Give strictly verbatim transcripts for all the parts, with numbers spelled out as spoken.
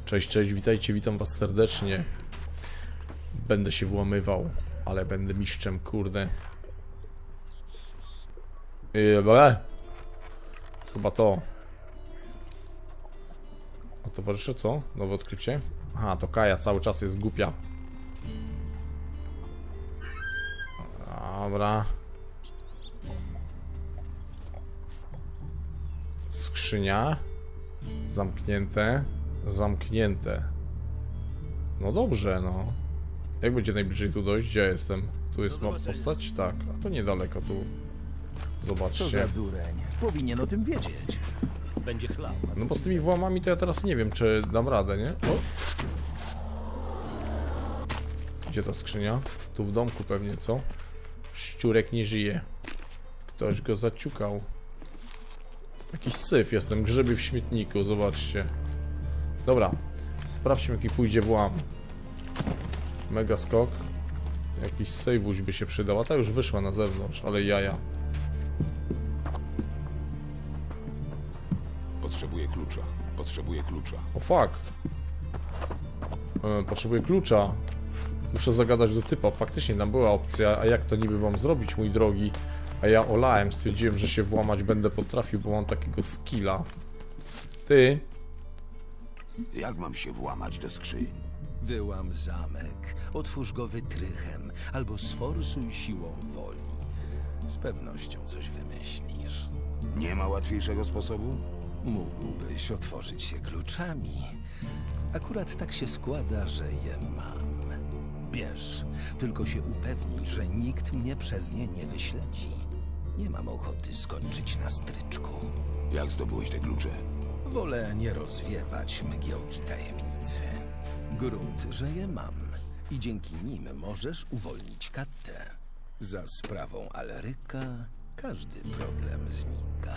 Cześć, cześć, witajcie, witam was serdecznie. Będę się włamywał, ale będę mistrzem, kurde. Yy, Chyba to. A towarzysze co? Nowe odkrycie? Aha, to Kaja cały czas jest głupia. Dobra. Skrzynia. Zamknięte. Zamknięte. No dobrze, no. Jak będzie najbliżej tu dojść? Gdzie ja jestem? Tu jest ma postać? Tak. A to niedaleko tu. Zobaczcie. Co za dureń. Powinien o tym wiedzieć. Będzie chlał. No bo z tymi włamami to ja teraz nie wiem, czy dam radę, nie? O! Gdzie ta skrzynia? Tu w domku pewnie, co? Szczurek nie żyje. Ktoś go zaciukał. Jakiś syf, jestem grzyby w śmietniku, zobaczcie. Dobra, sprawdźmy, jaki pójdzie włam. Mega skok. Jakiś sejwuś by się przydał, a ta już wyszła na zewnątrz, ale jaja. Potrzebuję klucza. Potrzebuję klucza. O fakt. E, potrzebuję klucza. Muszę zagadać do typa. Faktycznie tam była opcja, a jak to niby mam zrobić, mój drogi? A ja olałem, stwierdziłem, że się włamać będę potrafił, bo mam takiego skilla. Ty. Jak mam się włamać do skrzyń? Wyłam zamek, otwórz go wytrychem, albo sforsuj siłą woli. Z pewnością coś wymyślisz. Nie ma łatwiejszego sposobu? Mógłbyś otworzyć się kluczami. Akurat tak się składa, że je mam. Wiesz, tylko się upewnij, że nikt mnie przez nie nie wyśledzi. Nie mam ochoty skończyć na stryczku. Jak zdobyłeś te klucze? Wolę nie rozwiewać mgiełki tajemnicy. Grunt, że je mam i dzięki nim możesz uwolnić Kattę. Za sprawą Alryka każdy problem znika.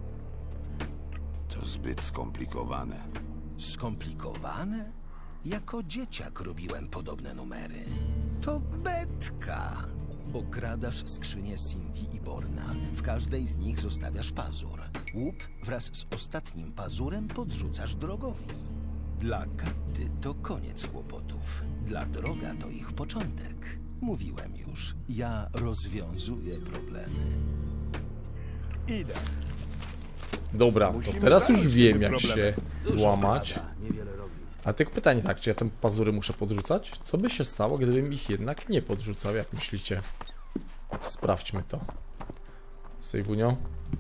To zbyt skomplikowane. Skomplikowane? Jako dzieciak robiłem podobne numery. To betka! Okradasz skrzynię Cindy i Borna. W każdej z nich zostawiasz pazur. Łup wraz z ostatnim pazurem podrzucasz drogowi. Dla Katty to koniec kłopotów. Dla droga to ich początek. Mówiłem już, ja rozwiązuję problemy. Idę. Dobra, to Musimy teraz już zająć wiem, tymi jak się problemem. Dużo łamać. pomaga, niewiele robi. A tylko pytanie tak, czy ja te pazury muszę podrzucać? Co by się stało, gdybym ich jednak nie podrzucał, jak myślicie? Sprawdźmy to. Sejwunio.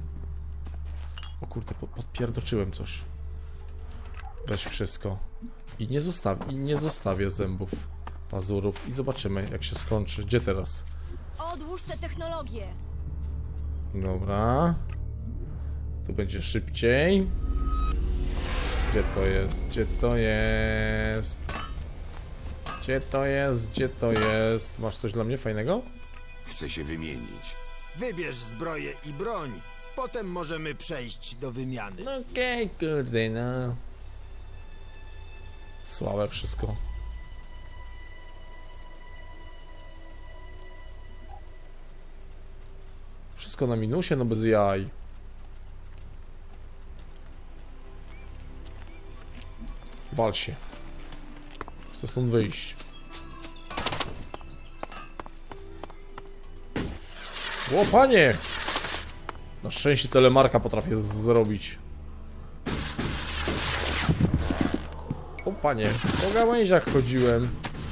O kurde, po podpierdoczyłem coś. Weź wszystko. I nie, zostaw I nie zostawię zębów, pazurów. I zobaczymy, jak się skończy. Gdzie teraz? Odłóż te technologie. Dobra. Tu będzie szybciej. Gdzie to jest? Gdzie to jest? Gdzie to jest? Gdzie to jest? Masz coś dla mnie fajnego? Chcę się wymienić. Wybierz zbroję i broń. Potem możemy przejść do wymiany. No okej, okay, kurde, no. Słabe wszystko. Wszystko na minusie, no bez jaj. Wal się. Chcę stąd wyjść. O panie! Na szczęście telemarka potrafię zrobić. O panie, po gałęziach chodziłem.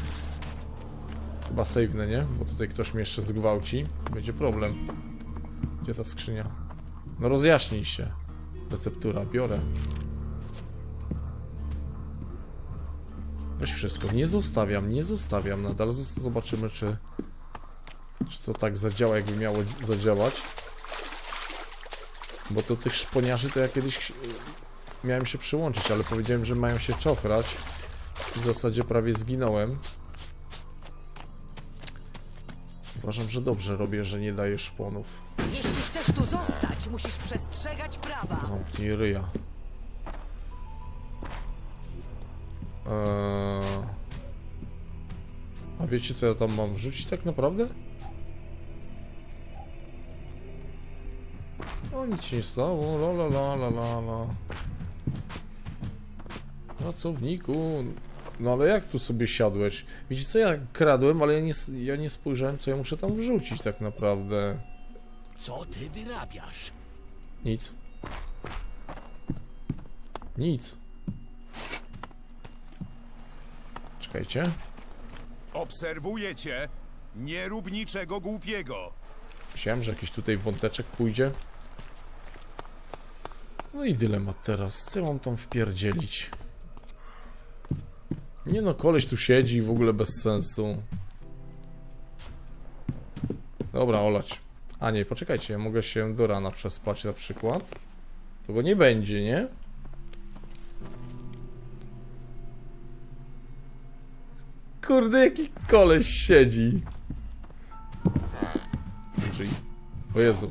Chyba save'nę, nie? Bo tutaj ktoś mnie jeszcze zgwałci. Będzie problem. Gdzie ta skrzynia? No rozjaśnij się. Receptura, biorę. Weź wszystko. Nie zostawiam, nie zostawiam. Nadal zobaczymy, czy... Czy to tak zadziała, jakby miało zadziałać. Bo do tych szponiarzy to ja kiedyś miałem się przyłączyć, ale powiedziałem, że mają się czochrać. W zasadzie prawie zginąłem. Uważam, że dobrze robię, że nie daję szponów. Jeśli chcesz tu zostać, musisz przestrzegać prawa. Zamknij ryja. Eee... A wiecie, co ja tam mam wrzucić tak naprawdę? O, nic się nie stało. La la la la la la. Pracowniku. No ale jak tu sobie siadłeś? Wiecie co, ja kradłem, ale ja nie, ja nie spojrzałem, co ja muszę tam wrzucić tak naprawdę. Co ty wyrabiasz? Nic. Nic. Czekajcie. Obserwuję cię. Nie rób niczego głupiego. Myślałem, że jakiś tutaj wąteczek pójdzie. No i dylemat teraz. Co ja mam tam wpierdzielić? Nie no, koleś tu siedzi w ogóle bez sensu. Dobra, olać. A nie, poczekajcie, ja mogę się do rana przespać na przykład. To go nie będzie, nie? Kurde, jaki koleś siedzi. Użyj. O Jezu.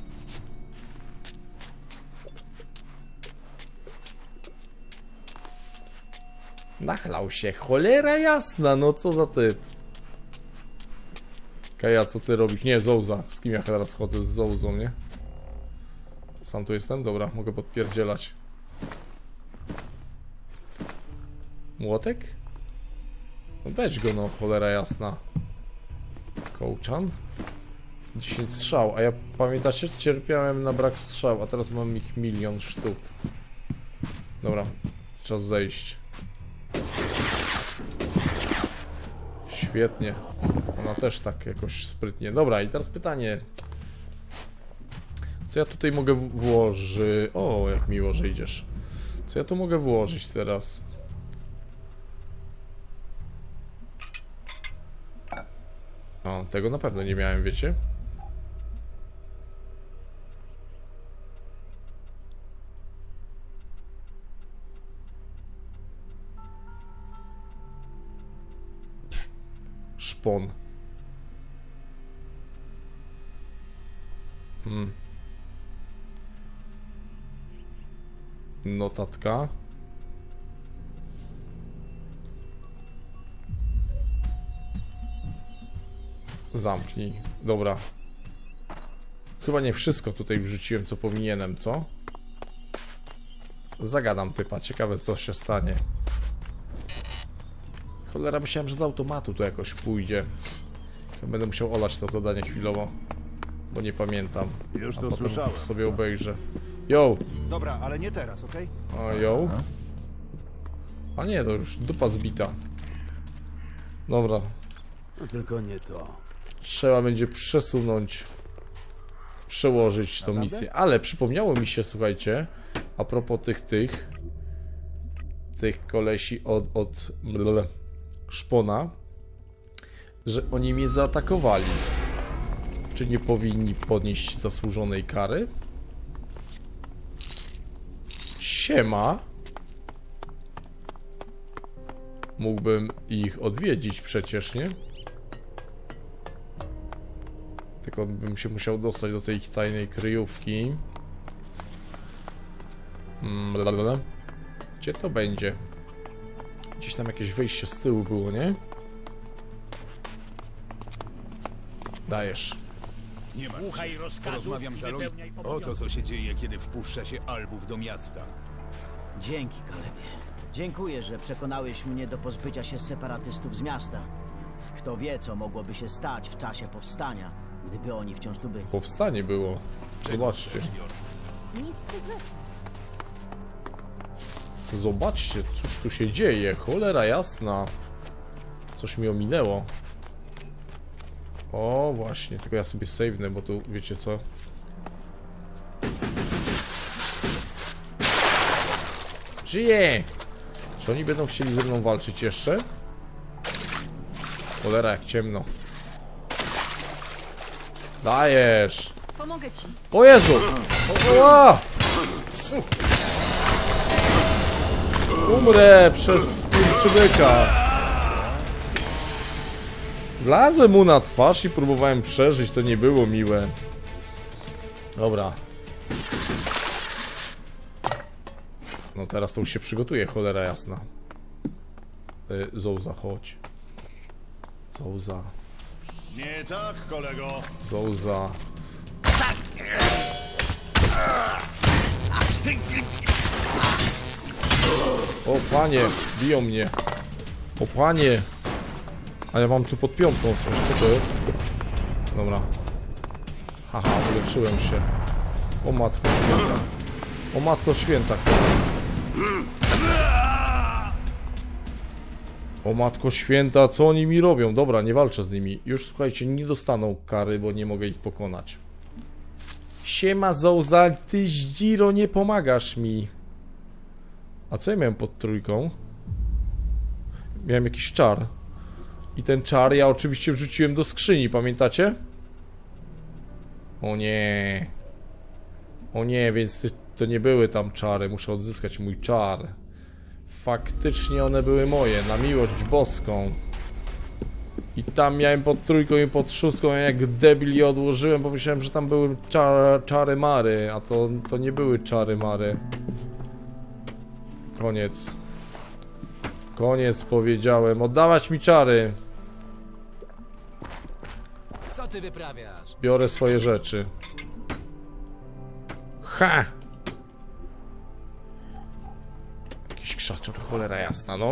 Nachlał się, cholera jasna, no co za ty. Kaja, co ty robisz? Nie, Zouza. Z kim ja teraz chodzę? Z Zouzą, nie? Sam tu jestem? Dobra, mogę podpierdzielać. Młotek? No weź go, no, cholera jasna. Kołczan? dziesięć strzał, a ja, pamiętacie, cierpiałem na brak strzał, a teraz mam ich milion sztuk. Dobra, czas zejść. Świetnie. Ona też tak jakoś sprytnie. Dobra, i teraz pytanie. Co ja tutaj mogę włożyć? O, jak miło, że idziesz. Co ja tu mogę włożyć teraz? O, tego na pewno nie miałem, wiecie? Szpon. Hmm. Notatka. Zamknij. Dobra. Chyba nie wszystko tutaj wrzuciłem, co powinienem, co? Zagadam typa. Ciekawe, co się stanie. Cholera, myślałem, że z automatu to jakoś pójdzie. Będę musiał olać to zadanie chwilowo, bo nie pamiętam. Już a to potem słyszałem. sobie obejrzę. Yo! Dobra, ale nie teraz, okej? O, yo! A nie, to już dupa zbita. Dobra. No tylko nie to. Trzeba będzie przesunąć, przełożyć tą misję. Ale przypomniało mi się, słuchajcie, a propos tych, tych, tych kolesi od, od blele, szpona, że oni mnie zaatakowali. Czy nie powinni podnieść zasłużonej kary? Siema. Mógłbym ich odwiedzić przecież, nie? Tylko bym się musiał dostać do tej ich tajnej kryjówki. Blablabla. Gdzie to będzie? Gdzieś tam jakieś wejście z tyłu było, nie? Dajesz. Nie ma. Słuchaj rozkazów Porozmawiam i z Alois. wypełniaj Oto obowiązki. co się dzieje, kiedy wpuszcza się albów do miasta. Dzięki, Kalebie. Dziękuję, że przekonałeś mnie do pozbycia się separatystów z miasta. Kto wie, co mogłoby się stać w czasie powstania, gdyby oni wciąż tu byli. Powstanie było. Zobaczcie. Zobaczcie, cóż tu się dzieje. Cholera jasna. Coś mi ominęło. O, właśnie. Tylko ja sobie save'nę, bo tu, wiecie co? Żyje! Czy oni będą chcieli ze mną walczyć jeszcze? Cholera, jak ciemno. Dajesz! Pomogę ci. O Jezu! O, o! Umrę przez skurczybyka. Wlazłem mu na twarz i próbowałem przeżyć, to nie było miłe. Dobra. No teraz to już się przygotuje, cholera jasna. Y, Zouza, chodź. Zouza. Nie tak, kolego. Zouza. O panie, biją mnie. O panie. A ja mam tu pod piątką coś, co to jest? Dobra. Haha, uleczyłem się. O matko święta. O matko święta. O matko święta, co oni mi robią? Dobra, nie walczę z nimi. Już słuchajcie, nie dostaną kary, bo nie mogę ich pokonać. Siema Zouza, ty Zdziro, nie pomagasz mi. A co ja miałem pod trójką? Miałem jakiś czar. I ten czar ja oczywiście wrzuciłem do skrzyni, pamiętacie? O nie. O nie, więc to nie były tam czary. Muszę odzyskać mój czar. Faktycznie one były moje, na miłość boską. I tam miałem pod trójką i pod szóstką, jak debil je odłożyłem, bo myślałem, że tam były czar, czary mary, a to, to nie były czary mary. Koniec. Koniec, powiedziałem. Oddawać mi czary. Co ty wyprawiasz? Biorę swoje rzeczy. Ha! Jakiś krzaczor, cholera jasna, no.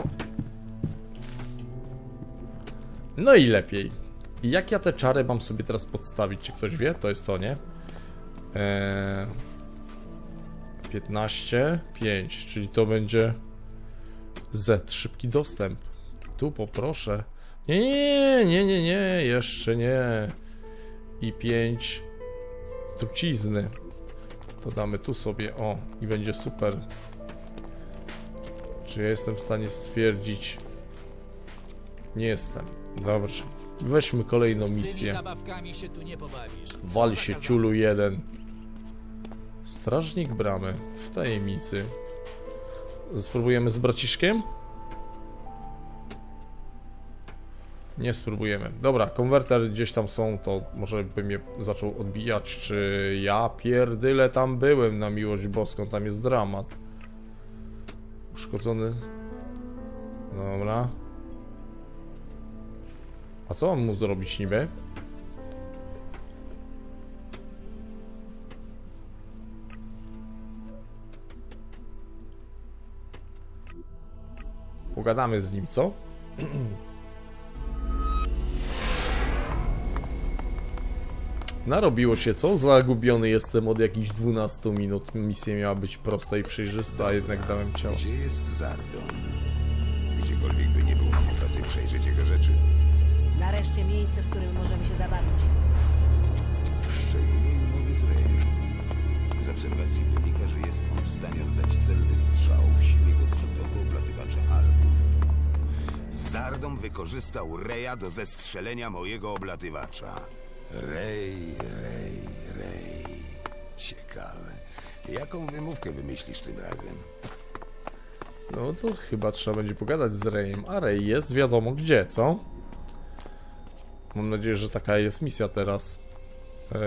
No i lepiej. I jak ja te czary mam sobie teraz podstawić? Czy ktoś wie? To jest to, nie? Eee... piętnaście, pięć, czyli to będzie Z, szybki dostęp. Tu poproszę. Nie, nie, nie, nie, nie, jeszcze nie. I pięć trucizny. To damy tu sobie, o, i będzie super. Czy ja jestem w stanie stwierdzić? Nie jestem. Dobrze. Weźmy kolejną misję. Zabawkami się tu nie pobawisz. Wal się, ciulu jeden. Strażnik bramy. W tajemnicy. Spróbujemy z braciszkiem? Nie spróbujemy. Dobra, konwerter gdzieś tam są, to może bym je zaczął odbijać, czy ja pierdyle tam byłem, na miłość boską, tam jest dramat. Uszkodzony. Dobra. A co mam mu zrobić niby? Pogadamy z nim, co? Narobiło się, co? Zagubiony jestem od jakichś dwunastu minut. Misja miała być prosta i przejrzysta, a jednak dałem ciało. Gdzie jest Zardon? Gdziekolwiek by nie był, mam okazję przejrzeć jego rzeczy. Nareszcie miejsce, w którym możemy się zabawić. Szczególnie umowy z Rey. Z obserwacji wynika, że jest on w stanie oddać celny strzał w silnik odrzutowy oblatywacza albów. Zardon wykorzystał Reya do zestrzelenia mojego oblatywacza. Rey, Rey, Rey. Ciekawe. Jaką wymówkę wymyślisz tym razem? No to chyba trzeba będzie pogadać z Reyem. A Rey jest wiadomo gdzie, co? Mam nadzieję, że taka jest misja teraz. Eee...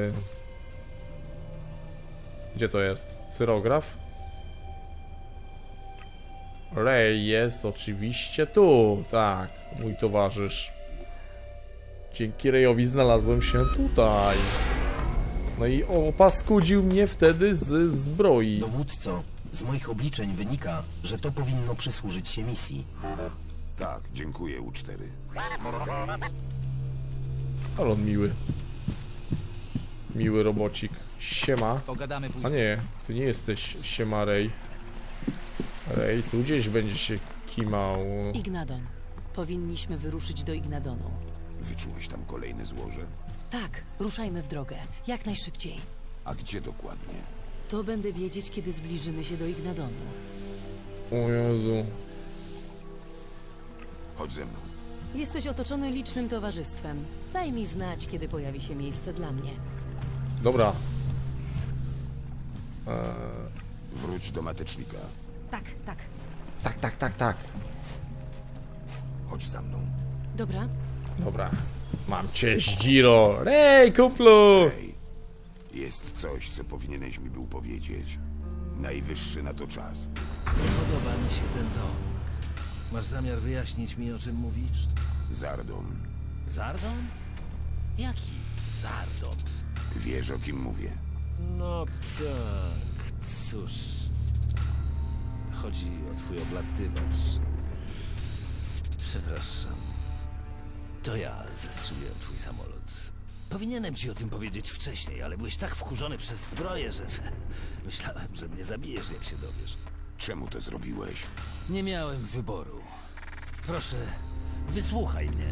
Gdzie to jest? Cyrograf? Rey jest oczywiście tu. Tak, mój towarzysz. Dzięki Reyowi znalazłem się tutaj. No i opaskudził mnie wtedy z zbroi. Dowódco, z moich obliczeń wynika, że to powinno przysłużyć się misji. Tak, dziękuję, U cztery. Ale on miły. Miły robocik. Siema. Pogadamy A później. nie, ty nie jesteś siema Rey. Rey, tu gdzieś będzie się kimał. Ignadon. Powinniśmy wyruszyć do Ignadonu. Wyczułeś tam kolejne złoże? Tak, ruszajmy w drogę. Jak najszybciej. A gdzie dokładnie? To będę wiedzieć, kiedy zbliżymy się do Ignadonu. O Jezu. Chodź ze mną. Jesteś otoczony licznym towarzystwem. Daj mi znać, kiedy pojawi się miejsce dla mnie. Dobra. Eee, Wróć do matecznika. Tak, tak. tak, tak, tak, tak. Chodź za mną. Dobra. Dobra. Mam cię, Zdziro. Ej, kumplu! Rey, jest coś, co powinieneś mi był powiedzieć. Najwyższy na to czas. Nie podoba mi się ten ton. Masz zamiar wyjaśnić mi, o czym mówisz? Zardon. Zardon? Jaki Zardon? Wiesz, o kim mówię? No tak, cóż. chodzi o twój oblatywacz. Przepraszam. To ja zestrzeliłem twój samolot. Powinienem ci o tym powiedzieć wcześniej, ale byłeś tak wkurzony przez zbroję, że myślałem, że mnie zabijesz, jak się dowiesz. Czemu to zrobiłeś? Nie miałem wyboru. Proszę, wysłuchaj mnie.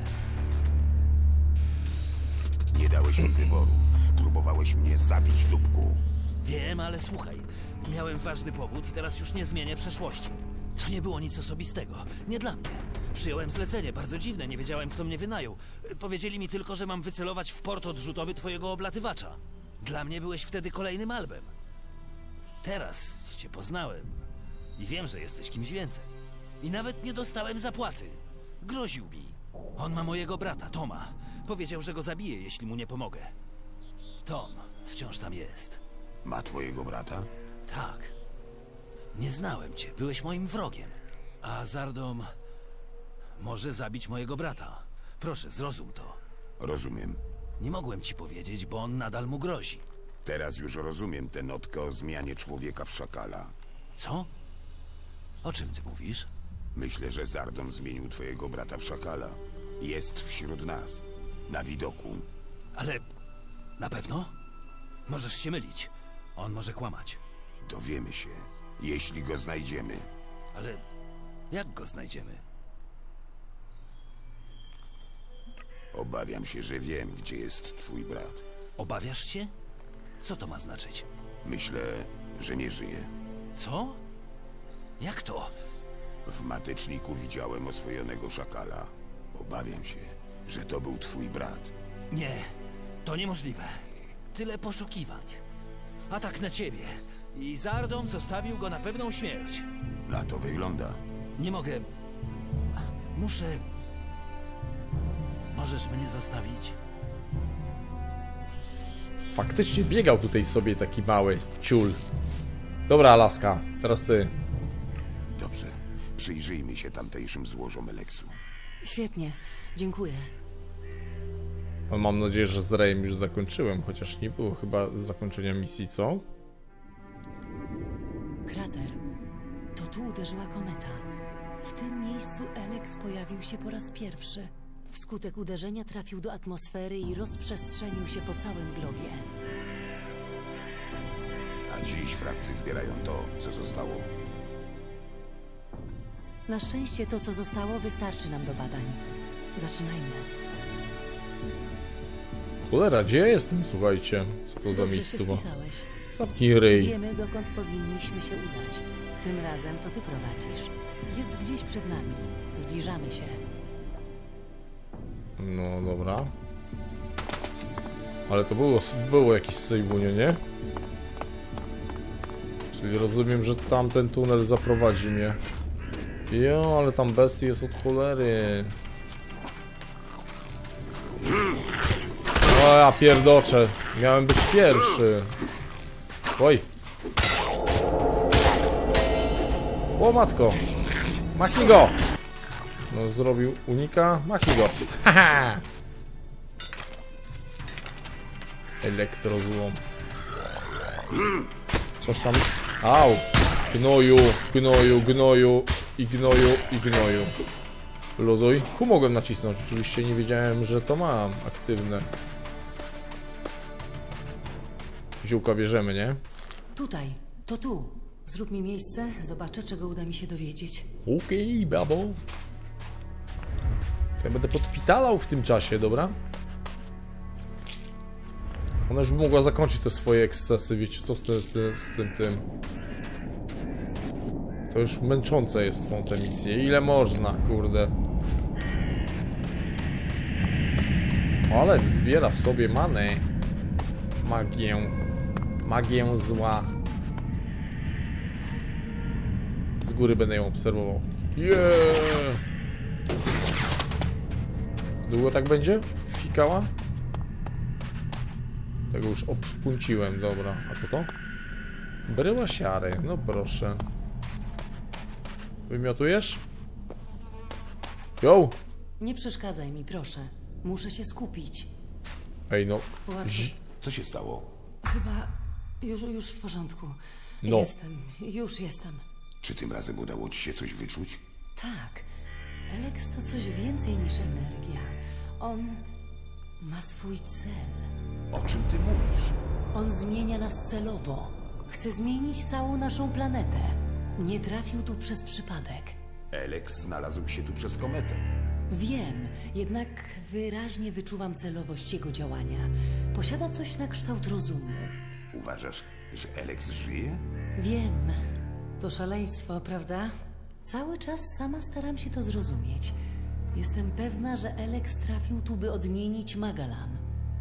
Nie dałeś mi wyboru. Próbowałeś mnie zabić, dupku. Wiem, ale słuchaj. Miałem ważny powód i teraz już nie zmienię przeszłości. To nie było nic osobistego. Nie dla mnie. Przyjąłem zlecenie, bardzo dziwne, nie wiedziałem, kto mnie wynajął. Powiedzieli mi tylko, że mam wycelować w port odrzutowy twojego oblatywacza. Dla mnie byłeś wtedy kolejnym albem. Teraz cię poznałem i wiem, że jesteś kimś więcej. I nawet nie dostałem zapłaty. Groził mi. On ma mojego brata, Toma. Powiedział, że go zabije, jeśli mu nie pomogę. Tom wciąż tam jest. Ma twojego brata? Tak. Nie znałem cię, byłeś moim wrogiem. A Zardom może zabić mojego brata. Proszę, zrozum to. Rozumiem. Nie mogłem ci powiedzieć, bo on nadal mu grozi. Teraz już rozumiem tę notkę o zmianie człowieka w szakala. Co? O czym ty mówisz? Myślę, że Zardom zmienił twojego brata w szakala. Jest wśród nas. Na widoku. Ale... na pewno? Możesz się mylić. On może kłamać. Dowiemy się, jeśli go znajdziemy. Ale... jak go znajdziemy? Obawiam się, że wiem, gdzie jest twój brat. Obawiasz się? Co to ma znaczyć? Myślę, że nie żyje. Co? Jak to? W mateczniku widziałem oswojonego szakala. Obawiam się, że to był twój brat. Nie, to niemożliwe. Tyle poszukiwań. Atak na ciebie. I Zardom zostawił go na pewną śmierć. Na to wygląda. Nie mogę... Muszę... Możesz mnie zostawić? Faktycznie biegał tutaj sobie taki mały ciul. Dobra, Alaska, teraz ty. Dobrze. Przyjrzyjmy się tamtejszym złożom Eleksu. Świetnie, dziękuję. No, mam nadzieję, że z Rayem już zakończyłem, chociaż nie było chyba zakończenia misji, co? Krater. To tu uderzyła kometa. W tym miejscu Elex pojawił się po raz pierwszy. Wskutek uderzenia trafił do atmosfery i rozprzestrzenił się po całym globie. A dziś frakcje zbierają to, co zostało. Na szczęście to, co zostało, wystarczy nam do badań. Zaczynajmy. Cholera, gdzie ja jestem, słuchajcie? Co to za Dobrze miejsce? się spisałeś. Zamknij ryj. Wiemy, dokąd powinniśmy się udać. Tym razem to ty prowadzisz. Jest gdzieś przed nami. Zbliżamy się. No dobra. Ale to było, było jakieś sejwunio, nie? Czyli rozumiem, że tamten tunel zaprowadzi mnie. Jo, ale tam bestii jest od cholery. O, ja pierdoczę. Miałem być pierwszy. Oj. O, matko. Machnij go. No, zrobił unika. Machnij go. Haha. Elektrozłom. Coś tam... Au. Gnoju, gnoju, gnoju i gnoju, i gnoju. Luzuj. Ku mogłem nacisnąć, oczywiście nie wiedziałem, że to mam aktywne. Ziółka bierzemy, nie? Tutaj, to tu. Zrób mi miejsce, zobaczę, czego uda mi się dowiedzieć. Okej, okay, babo. Ja będę podpitalał w tym czasie, dobra? Ona już by mogła zakończyć te swoje ekscesy, wiecie co z, te, z, z tym tym. To już męczące jest, są te misje. Ile można, kurde. Ale zbiera w sobie manę. Magię. Magię zła. Z góry będę ją obserwował. Yeah! Długo tak będzie? Fikała? Tego już obszpunciłem, dobra. A co to? Bryła siary, no proszę. Wymiotujesz? Jo! Nie przeszkadzaj mi, proszę. Muszę się skupić. Ej, no. Co się stało? Chyba już, już w porządku. No. Jestem, już jestem. Czy tym razem udało ci się coś wyczuć? Tak. Alex to coś więcej niż energia. On ma swój cel. O czym ty mówisz? On zmienia nas celowo. Chce zmienić całą naszą planetę. Nie trafił tu przez przypadek. Alex znalazł się tu przez kometę. Wiem, jednak wyraźnie wyczuwam celowość jego działania. Posiada coś na kształt rozumu. Uważasz, że Alex żyje? Wiem. To szaleństwo, prawda? Cały czas sama staram się to zrozumieć. Jestem pewna, że Alex trafił tu, by odmienić Magalan.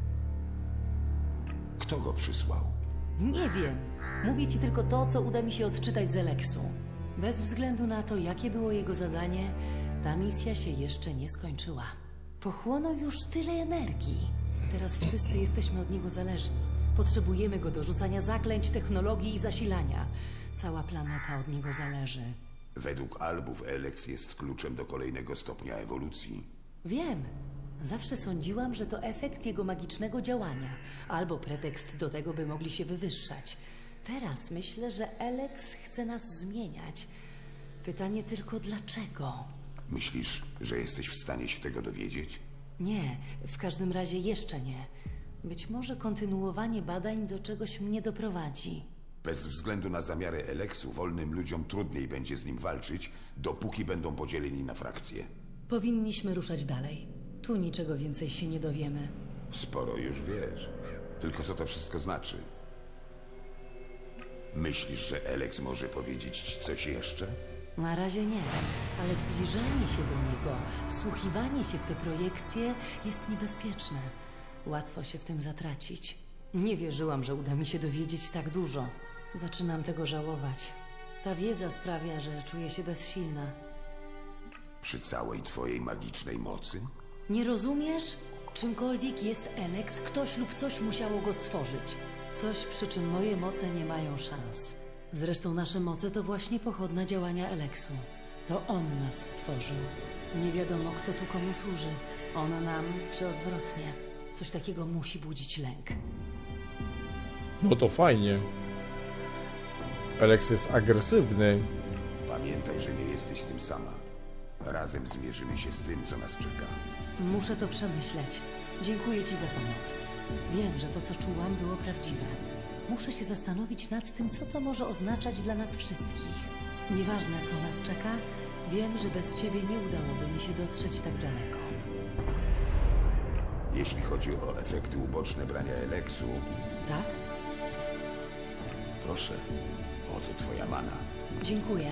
Kto go przysłał? Nie wiem. Mówię ci tylko to, co uda mi się odczytać z Alexu. Bez względu na to, jakie było jego zadanie, ta misja się jeszcze nie skończyła. Pochłonął już tyle energii. Teraz wszyscy jesteśmy od niego zależni. Potrzebujemy go do rzucania zaklęć, technologii i zasilania. Cała planeta od niego zależy. Według albów Alex jest kluczem do kolejnego stopnia ewolucji. Wiem. Zawsze sądziłam, że to efekt jego magicznego działania, albo pretekst do tego, by mogli się wywyższać. Teraz myślę, że Alex chce nas zmieniać. Pytanie tylko dlaczego? Myślisz, że jesteś w stanie się tego dowiedzieć? Nie, w każdym razie jeszcze nie. Być może kontynuowanie badań do czegoś mnie doprowadzi. Bez względu na zamiary Alexu, wolnym ludziom trudniej będzie z nim walczyć, dopóki będą podzieleni na frakcje. Powinniśmy ruszać dalej. Tu niczego więcej się nie dowiemy. Sporo już wiesz. Tylko co to wszystko znaczy? Myślisz, że Alex może powiedzieć ci coś jeszcze? Na razie nie, ale zbliżanie się do niego, wsłuchiwanie się w te projekcje jest niebezpieczne. Łatwo się w tym zatracić. Nie wierzyłam, że uda mi się dowiedzieć tak dużo. Zaczynam tego żałować. Ta wiedza sprawia, że czuję się bezsilna. Przy całej twojej magicznej mocy? Nie rozumiesz? Czymkolwiek jest Alex, ktoś lub coś musiało go stworzyć. Coś, przy czym moje moce nie mają szans. Zresztą nasze moce to właśnie pochodna działania Alexu. To on nas stworzył. Nie wiadomo, kto tu komu służy. On nam, czy odwrotnie. Coś takiego musi budzić lęk. No to fajnie. Alex jest agresywny. Pamiętaj, że nie jesteś z tym sama. Razem zmierzymy się z tym, co nas czeka. Muszę to przemyśleć. Dziękuję ci za pomoc. Wiem, że to, co czułam, było prawdziwe. Muszę się zastanowić nad tym, co to może oznaczać dla nas wszystkich. Nieważne, co nas czeka, wiem, że bez ciebie nie udałoby mi się dotrzeć tak daleko. Jeśli chodzi o efekty uboczne brania Alexu... Tak? Proszę, oto twoja mana. Dziękuję.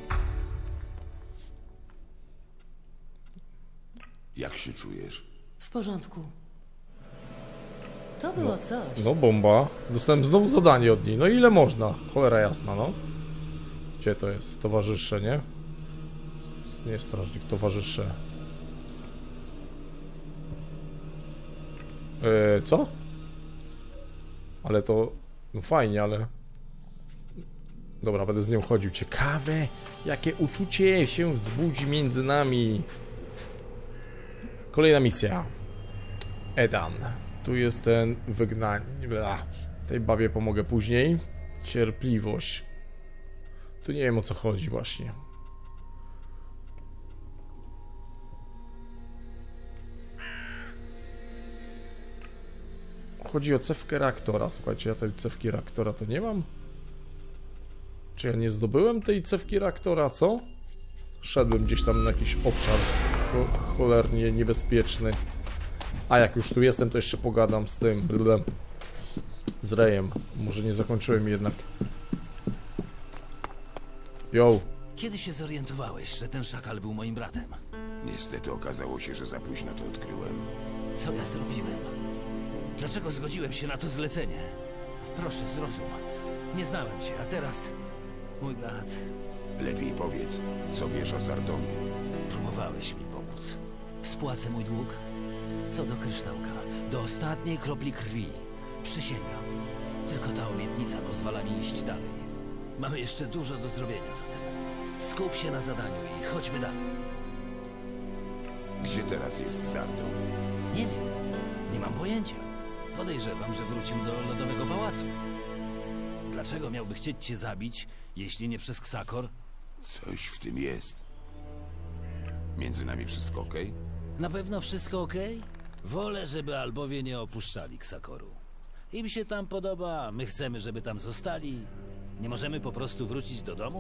Jak się czujesz? W porządku. To było no, coś. No bomba. Dostałem znowu zadanie od niej. No ile można? Cholera jasna, no. Gdzie to jest? Towarzysze, nie? Nie strażnik, towarzysze. Yy, co? Ale to... No fajnie, ale... Dobra, będę z nią chodził. Ciekawe, jakie uczucie się wzbudzi między nami. Kolejna misja. Edan. Tu jest ten wygnanie. Tej babie pomogę później. Cierpliwość. Tu nie wiem, o co chodzi właśnie. Chodzi o cewkę reaktora. Słuchajcie, ja tej cewki reaktora to nie mam. Czy ja nie zdobyłem tej cewki reaktora, co? Szedłem gdzieś tam na jakiś obszar cho cholernie niebezpieczny. A jak już tu jestem, to jeszcze pogadam z tym blblem, z Rejem. Może nie zakończyłem jednak. Yo. Kiedy się zorientowałeś, że ten szakal był moim bratem? Niestety okazało się, że za późno to odkryłem. Co ja zrobiłem? Dlaczego zgodziłem się na to zlecenie? Proszę, zrozum. Nie znałem cię, a teraz... Mój brat... Lepiej powiedz, co wiesz o Zardomie. Próbowałeś mi pomóc. Spłacę mój dług. Co do kryształka, do ostatniej kropli krwi. Przysięgam. Tylko ta obietnica pozwala mi iść dalej. Mamy jeszcze dużo do zrobienia zatem. Skup się na zadaniu i chodźmy dalej. Gdzie teraz jest Zardom? Nie wiem. Nie mam pojęcia. Podejrzewam, że wrócił do Lodowego Pałacu. Dlaczego miałby chcieć cię zabić, jeśli nie przez Ksakor? Coś w tym jest. Między nami wszystko okej? Na pewno wszystko okej? Wolę, żeby Albowie nie opuszczali Ksakoru. Im się tam podoba, my chcemy, żeby tam zostali. Nie możemy po prostu wrócić do domu?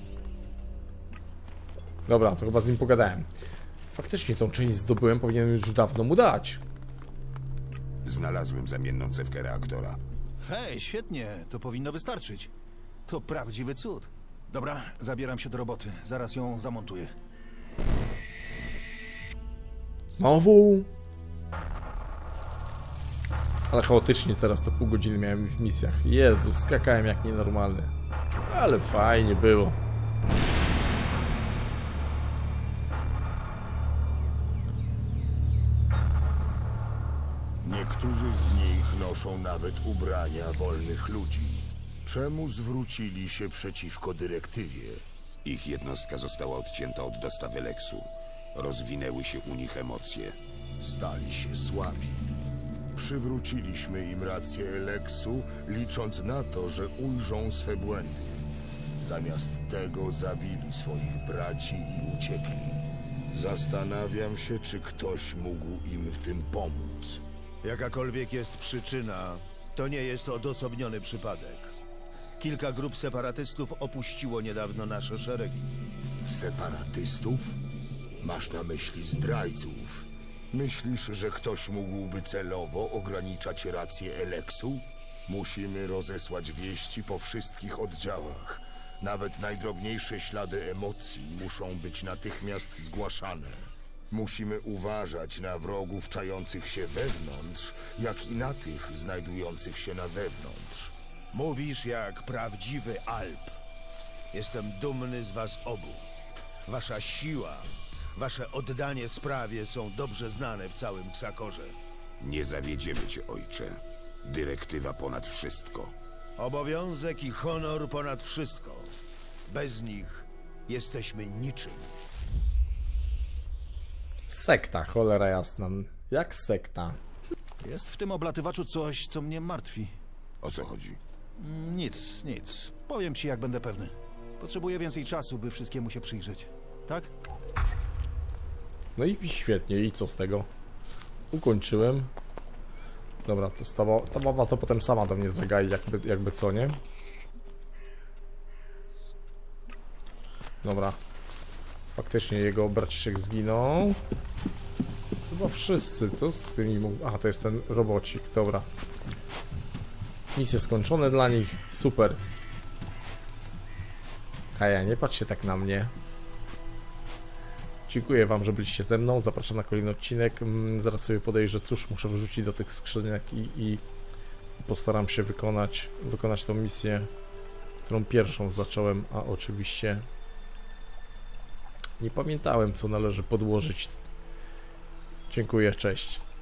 Dobra, to chyba z nim pogadałem. Faktycznie tą część zdobyłem, powinienem już dawno mu dać. Znalazłem zamienną cewkę reaktora. Hej, świetnie, to powinno wystarczyć. To prawdziwy cud. Dobra, zabieram się do roboty. Zaraz ją zamontuję. Znowu! Ale chaotycznie teraz te pół godziny miałem w misjach. Jezu, skakałem jak nienormalny. Ale fajnie było. Niektórzy z nich noszą nawet ubrania wolnych ludzi. Czemu zwrócili się przeciwko dyrektywie? Ich jednostka została odcięta od dostawy Leksu. Rozwinęły się u nich emocje. Stali się słabi. Przywróciliśmy im rację Eleksu, licząc na to, że ujrzą swe błędy. Zamiast tego zabili swoich braci i uciekli. Zastanawiam się, czy ktoś mógł im w tym pomóc. Jakakolwiek jest przyczyna, to nie jest odosobniony przypadek. Kilka grup separatystów opuściło niedawno nasze szeregi. Separatystów? Masz na myśli zdrajców. Myślisz, że ktoś mógłby celowo ograniczać rację Eleksu? Musimy rozesłać wieści po wszystkich oddziałach. Nawet najdrobniejsze ślady emocji muszą być natychmiast zgłaszane. Musimy uważać na wrogów czających się wewnątrz, jak i na tych znajdujących się na zewnątrz. Mówisz jak prawdziwy Alp. Jestem dumny z was obu. Wasza siła, wasze oddanie sprawie są dobrze znane w całym Ksakorze. Nie zawiedziemy cię, ojcze. Dyrektywa ponad wszystko. Obowiązek i honor ponad wszystko. Bez nich jesteśmy niczym. Sekta, cholera jasna. Jak sekta? Jest w tym oblatywaczu coś, co mnie martwi. O co chodzi? Nic, nic. Powiem ci, jak będę pewny. Potrzebuję więcej czasu, by wszystkiemu się przyjrzeć. Tak? No i świetnie, i co z tego? Ukończyłem. Dobra, to stawa, ta baba to potem sama do mnie zagai, jakby, jakby co, nie? Dobra. Faktycznie jego braciszek zginął. Chyba wszyscy, co z tymi mógł... Aha, to jest ten robocik, dobra. Misje skończone dla nich, super. Kaja, nie patrzcie tak na mnie. Dziękuję wam, że byliście ze mną, zapraszam na kolejny odcinek. Zaraz sobie podejrzę, cóż muszę wrzucić do tych skrzynek i, i postaram się wykonać, wykonać tą misję, którą pierwszą zacząłem, a oczywiście nie pamiętałem, co należy podłożyć. Dziękuję, cześć.